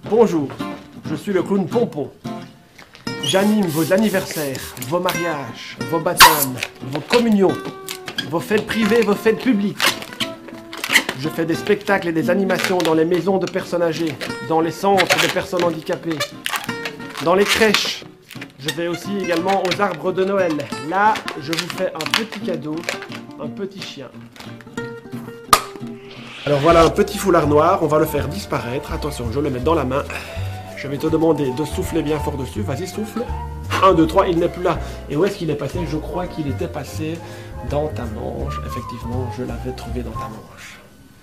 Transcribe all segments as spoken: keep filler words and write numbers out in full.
Bonjour, je suis le clown Pompon. J'anime vos anniversaires, vos mariages, vos baptêmes, vos communions, vos fêtes privées, vos fêtes publiques. Je fais des spectacles et des animations dans les maisons de personnes âgées, dans les centres de personnes handicapées, dans les crèches. Je vais aussi également aux arbres de Noël. Là, je vous fais un petit cadeau, un petit chien. Alors voilà un petit foulard noir, on va le faire disparaître. Attention, je le mets dans la main. Je vais te demander de souffler bien fort dessus. Vas-y, souffle. un, deux, trois, il n'est plus là. Et où est-ce qu'il est passé? Je crois qu'il était passé dans ta manche. Effectivement, je l'avais trouvé dans ta manche.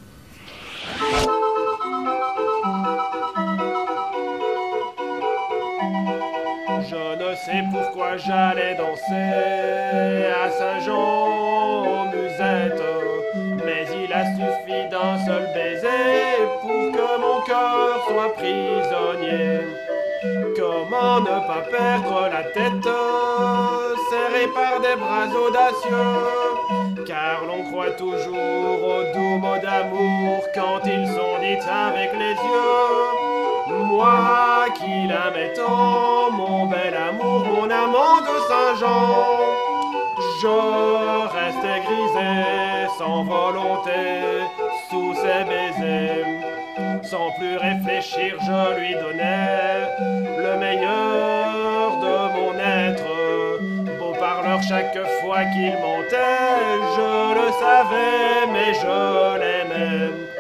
Je ne sais pourquoi j'allais danser à Saint-Jean-aux-Musettes, mais il a suffi d'un seul baiser pour que mon cœur soit prisonnier. Comment ne pas perdre la tête, serré par des bras audacieux, car l'on croit toujours aux doux mots d'amour quand ils sont dits avec les yeux. Moi qui l'aimais tant, mon bel amour, mon amant de Saint-Jean, je restais grisé, sans volonté, sous ses baisers. Sans plus réfléchir, je lui donnais le meilleur de mon être. Beau parleur chaque fois qu'il montait, je le savais, mais je l'aimais.